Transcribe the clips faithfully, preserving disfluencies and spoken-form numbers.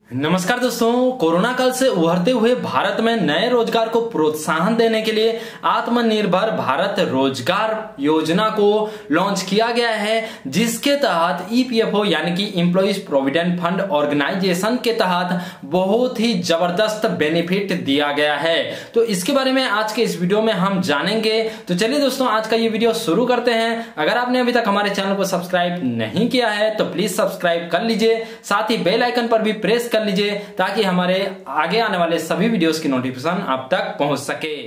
नमस्कार दोस्तों, कोरोना काल से उभरते हुए भारत में नए रोजगार को प्रोत्साहन देने के लिए आत्मनिर्भर भारत रोजगार योजना को लॉन्च किया गया है, जिसके तहत ईपीएफओ यानी कि एम्प्लॉइज प्रोविडेंट फंड ऑर्गेनाइजेशन के तहत बहुत ही जबरदस्त बेनिफिट दिया गया है। तो इसके बारे में आज के इस वीडियो में हम जानेंगे। तो चलिए दोस्तों, आज का ये वीडियो शुरू करते हैं। अगर आपने अभी तक हमारे चैनल को सब्सक्राइब नहीं किया है तो प्लीज सब्सक्राइब कर लीजिए, साथ ही बेल आइकन पर भी प्रेस कर लीजिए ताकि हमारे आगे आने वाले सभी वीडियोस की नोटिफिकेशन आप तक पहुंच सके।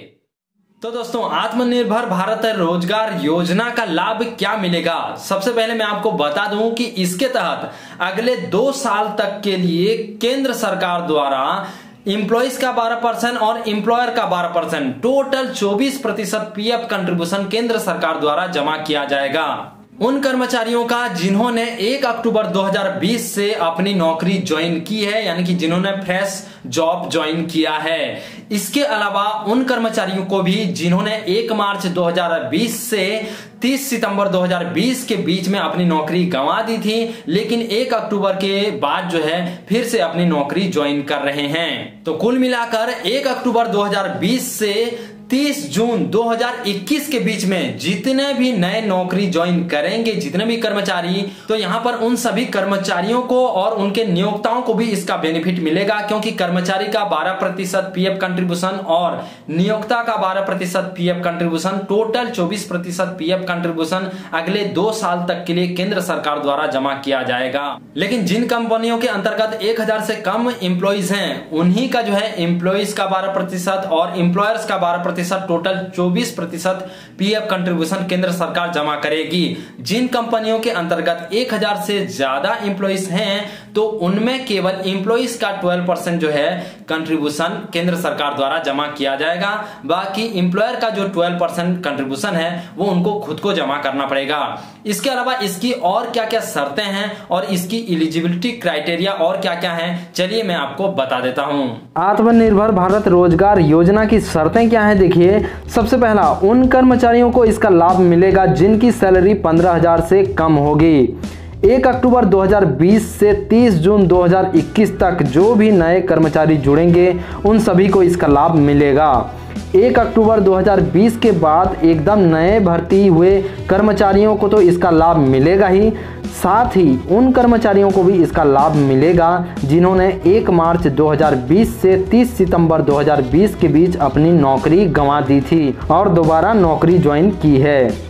तो दोस्तों, आत्मनिर्भर भारत रोजगार योजना का लाभ क्या मिलेगा? सबसे पहले मैं आपको बता दूं कि इसके तहत अगले दो साल तक के लिए केंद्र सरकार द्वारा एम्प्लॉइज का बारह परसेंट और एम्प्लॉयर का बारह परसेंट टोटल चौबीस प्रतिशत पीएफ कंट्रीब्यूशन केंद्र सरकार द्वारा जमा किया जाएगा उन कर्मचारियों का जिन्होंने एक अक्टूबर दो हज़ार बीस से अपनी नौकरी ज्वाइन की है, यानी कि जिन्होंने फ्रेश जॉब ज्वाइन किया है। इसके अलावा उन कर्मचारियों को भी जिन्होंने एक मार्च दो हज़ार बीस से तीस सितंबर दो हज़ार बीस के बीच में अपनी नौकरी गंवा दी थी, लेकिन एक अक्टूबर के बाद जो है फिर से अपनी नौकरी ज्वाइन कर रहे हैं। तो कुल मिलाकर एक अक्टूबर दो हज़ार बीस से तीस जून दो हज़ार इक्कीस के बीच में जितने भी नए नौकरी ज्वाइन करेंगे, जितने भी कर्मचारी, तो यहां पर उन सभी कर्मचारियों को और उनके नियोक्ताओं को भी इसका बेनिफिट मिलेगा, क्योंकि कर्मचारी का बारह प्रतिशत पीएफ कंट्रीब्यूशन और नियोक्ता का बारह प्रतिशत पीएफ कंट्रीब्यूशन टोटल चौबीस प्रतिशत पीएफ कंट्रीब्यूशन अगले दो साल तक के लिए केंद्र सरकार द्वारा जमा किया जाएगा। लेकिन जिन कंपनियों के अंतर्गत एक हजार से कम एम्प्लॉइज हैं, उन्हीं का जो है एम्प्लॉइज का बारह प्रतिशत और एम्प्लॉयर्स का बारह प्रतिशत टोटल चौबीस प्रतिशत पीएफ कंट्रीब्यूशन केंद्र सरकार जमा करेगी। जिन कंपनियों के अंतर्गत एक हजार से ज्यादा एम्प्लॉइज हैं तो उनमें केवल एम्प्लॉइज का बारह परसेंट जो है कंट्रीब्यूशन केंद्र सरकार द्वारा जमा किया जाएगा। बाकी एम्प्लॉयर का जो बारह परसेंट कंट्रीब्यूशन है वो उनको खुद को जमा करना पड़ेगा। इसके अलावा इसकी और क्या क्या शर्तें हैं और इसकी एलिजिबिलिटी क्राइटेरिया और क्या क्या हैं, चलिए मैं आपको बता देता हूं। आत्मनिर्भर भारत रोजगार योजना की शर्तें क्या हैं? देखिए, सबसे पहला, उन कर्मचारियों को इसका लाभ मिलेगा जिनकी सैलरी पंद्रह हजार से कम होगी। एक अक्टूबर दो हज़ार बीस से तीस जून दो हज़ार इक्कीस तक जो भी नए कर्मचारी जुड़ेंगे उन सभी को इसका लाभ मिलेगा। एक अक्टूबर दो हज़ार बीस के बाद एकदम नए भर्ती हुए कर्मचारियों को तो इसका लाभ मिलेगा ही, साथ ही उन कर्मचारियों को भी इसका लाभ मिलेगा जिन्होंने एक मार्च दो हज़ार बीस से तीस सितंबर दो हज़ार बीस के बीच अपनी नौकरी गंवा दी थी और दोबारा नौकरी ज्वाइन की है।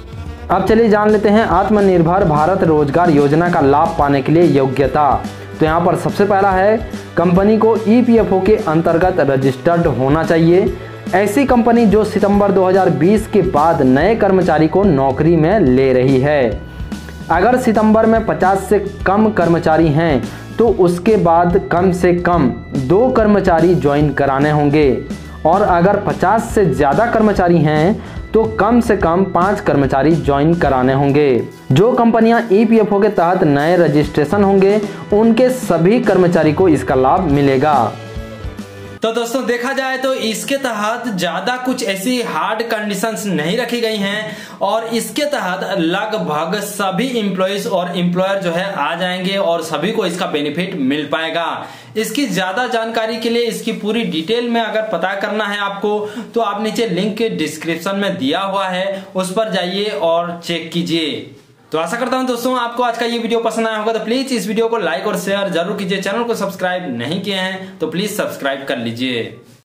अब चलिए जान लेते हैं आत्मनिर्भर भारत रोजगार योजना का लाभ पाने के लिए योग्यता। तो यहाँ पर सबसे पहला है, कंपनी को ईपीएफओ के अंतर्गत रजिस्टर्ड होना चाहिए। ऐसी कंपनी जो सितंबर दो हज़ार बीस के बाद नए कर्मचारी को नौकरी में ले रही है। अगर सितंबर में पचास से कम कर्मचारी हैं तो उसके बाद कम से कम दो कर्मचारी ज्वाइन कराने होंगे, और अगर पचास से ज़्यादा कर्मचारी हैं तो कम से कम पाँच कर्मचारी ज्वाइन कराने होंगे। जो कंपनियां ईपीएफओ के तहत नए रजिस्ट्रेशन होंगे उनके सभी कर्मचारी को इसका लाभ मिलेगा। तो दोस्तों, देखा जाए तो इसके तहत ज्यादा कुछ ऐसी हार्ड कंडीशंस नहीं रखी गई हैं और इसके तहत लगभग सभी एम्प्लॉइज और एम्प्लॉयर जो है आ जाएंगे और सभी को इसका बेनिफिट मिल पाएगा। इसकी ज्यादा जानकारी के लिए, इसकी पूरी डिटेल में अगर पता करना है आपको, तो आप नीचे लिंक के डिस्क्रिप्शन में दिया हुआ है, उस पर जाइए और चेक कीजिए। तो आशा करता हूं दोस्तों आपको आज का ये वीडियो पसंद आया होगा। तो प्लीज इस वीडियो को लाइक और शेयर जरूर कीजिए। चैनल को सब्सक्राइब नहीं किए हैं तो प्लीज सब्सक्राइब कर लीजिए।